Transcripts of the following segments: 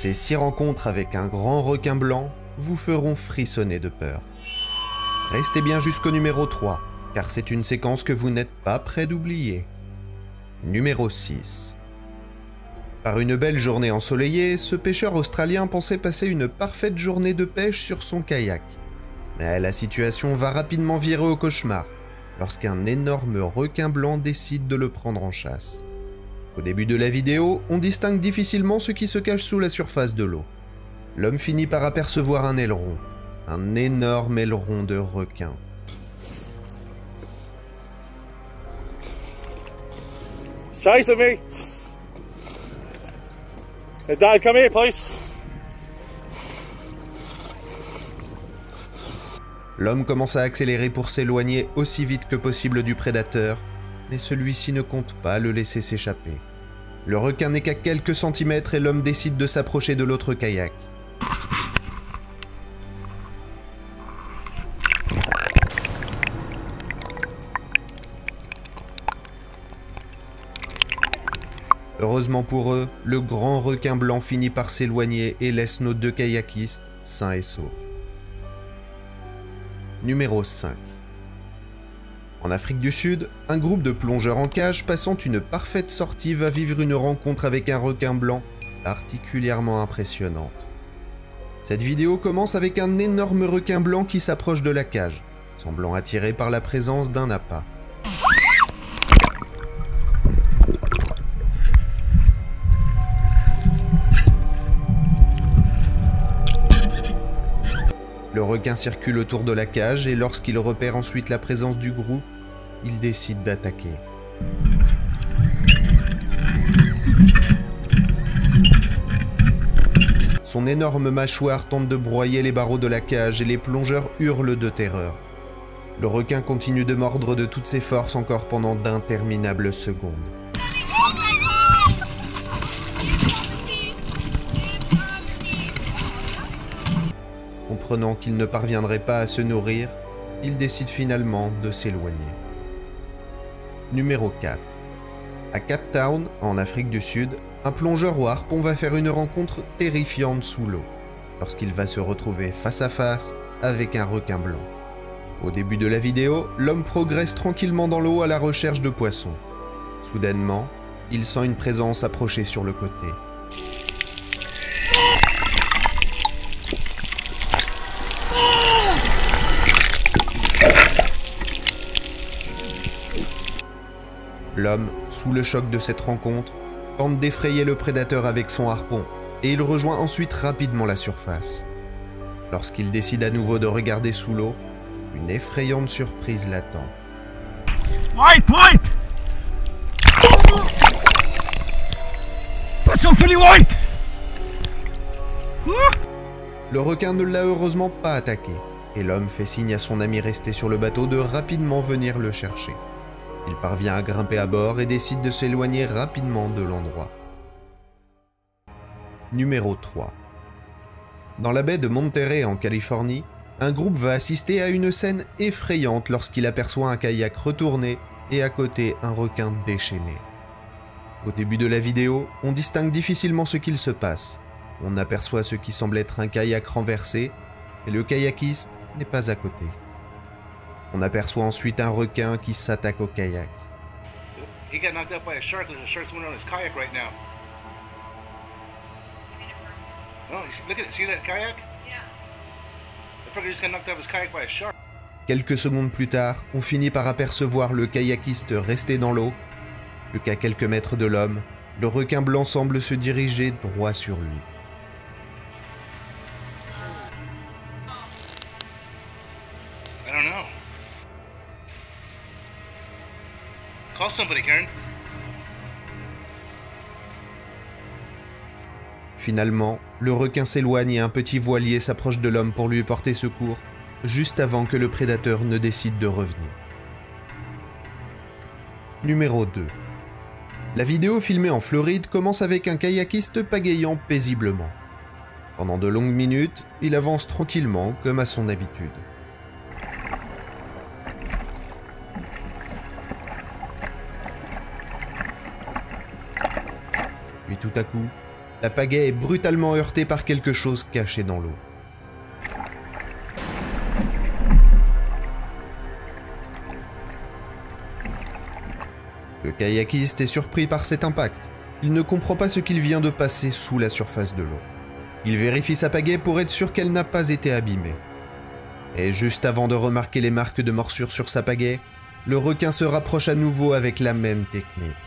Ces 6 rencontres avec un grand requin blanc vous feront frissonner de peur. Restez bien jusqu'au numéro 3, car c'est une séquence que vous n'êtes pas prêt d'oublier. Numéro 6. Par une belle journée ensoleillée, ce pêcheur australien pensait passer une parfaite journée de pêche sur son kayak. Mais la situation va rapidement virer au cauchemar, lorsqu'un énorme requin blanc décide de le prendre en chasse. Au début de la vidéo, on distingue difficilement ce qui se cache sous la surface de l'eau. L'homme finit par apercevoir un aileron, un énorme aileron de requin. Chasing me! Hey Dad, come here, please. L'homme commence à accélérer pour s'éloigner aussi vite que possible du prédateur, mais celui-ci ne compte pas le laisser s'échapper. Le requin n'est qu'à quelques centimètres et l'homme décide de s'approcher de l'autre kayak. Heureusement pour eux, le grand requin blanc finit par s'éloigner et laisse nos 2 kayakistes sains et saufs. Numéro 5. En Afrique du Sud, un groupe de plongeurs en cage passant une parfaite sortie va vivre une rencontre avec un requin blanc particulièrement impressionnante. Cette vidéo commence avec un énorme requin blanc qui s'approche de la cage, semblant attiré par la présence d'un appât. Le requin circule autour de la cage et lorsqu'il repère ensuite la présence du groupe, il décide d'attaquer. Son énorme mâchoire tente de broyer les barreaux de la cage et les plongeurs hurlent de terreur. Le requin continue de mordre de toutes ses forces encore pendant d'interminables secondes. Comprenant qu'il ne parviendrait pas à se nourrir, il décide finalement de s'éloigner. Numéro 4. À Cape Town, en Afrique du Sud, un plongeur au harpon va faire une rencontre terrifiante sous l'eau, lorsqu'il va se retrouver face à face avec un requin blanc. Au début de la vidéo, l'homme progresse tranquillement dans l'eau à la recherche de poissons. Soudainement, il sent une présence approcher sur le côté. L'homme, sous le choc de cette rencontre, tente d'effrayer le prédateur avec son harpon, et il rejoint ensuite rapidement la surface. Lorsqu'il décide à nouveau de regarder sous l'eau, une effrayante surprise l'attend. Wipe! Poisson fully white! Le requin ne l'a heureusement pas attaqué, et l'homme fait signe à son ami resté sur le bateau de rapidement venir le chercher. Il parvient à grimper à bord et décide de s'éloigner rapidement de l'endroit. Numéro 3. Dans la baie de Monterey en Californie, un groupe va assister à une scène effrayante lorsqu'il aperçoit un kayak retourné et à côté un requin déchaîné. Au début de la vidéo, on distingue difficilement ce qu'il se passe. On aperçoit ce qui semble être un kayak renversé et le kayakiste n'est pas à côté. On aperçoit ensuite un requin qui s'attaque au kayak. He got knocked out by a shark. There's a shark swimming on his kayak right now. Oh, look at it. See that kayak? Yeah. The fucker just got knocked out of his kayak by a shark. Quelques secondes plus tard, on finit par apercevoir le kayakiste resté dans l'eau. Plus qu'à quelques mètres de l'homme, le requin blanc semble se diriger droit sur lui. I don't know. Call somebody, Karen. Finalement, le requin s'éloigne et un petit voilier s'approche de l'homme pour lui porter secours, juste avant que le prédateur ne décide de revenir. Numéro 2. La vidéo filmée en Floride commence avec un kayakiste pagayant paisiblement. Pendant de longues minutes, il avance tranquillement comme à son habitude. Puis tout à coup, la pagaie est brutalement heurtée par quelque chose caché dans l'eau. Le kayakiste est surpris par cet impact. Il ne comprend pas ce qu'il vient de passer sous la surface de l'eau. Il vérifie sa pagaie pour être sûr qu'elle n'a pas été abîmée. Et juste avant de remarquer les marques de morsure sur sa pagaie, le requin se rapproche à nouveau avec la même technique.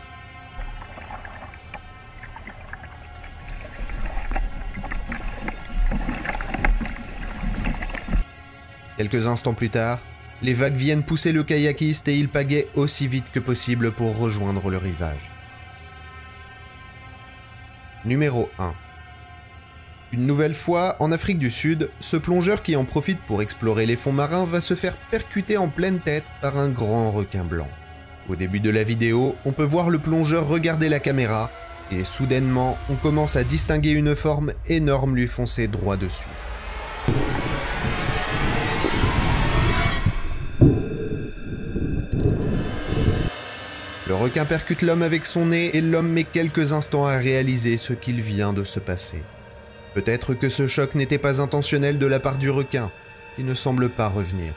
Quelques instants plus tard, les vagues viennent pousser le kayakiste et il pagaie aussi vite que possible pour rejoindre le rivage. Numéro 1. Une nouvelle fois, en Afrique du Sud, ce plongeur qui en profite pour explorer les fonds marins va se faire percuter en pleine tête par un grand requin blanc. Au début de la vidéo, on peut voir le plongeur regarder la caméra et soudainement, on commence à distinguer une forme énorme lui foncer droit dessus. Le requin percute l'homme avec son nez et l'homme met quelques instants à réaliser ce qu'il vient de se passer. Peut-être que ce choc n'était pas intentionnel de la part du requin, qui ne semble pas revenir.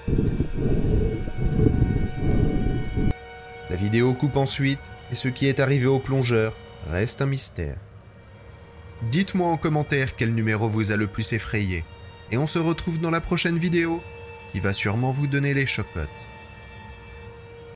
La vidéo coupe ensuite, et ce qui est arrivé au plongeur reste un mystère. Dites-moi en commentaire quel numéro vous a le plus effrayé, et on se retrouve dans la prochaine vidéo, qui va sûrement vous donner les chocottes.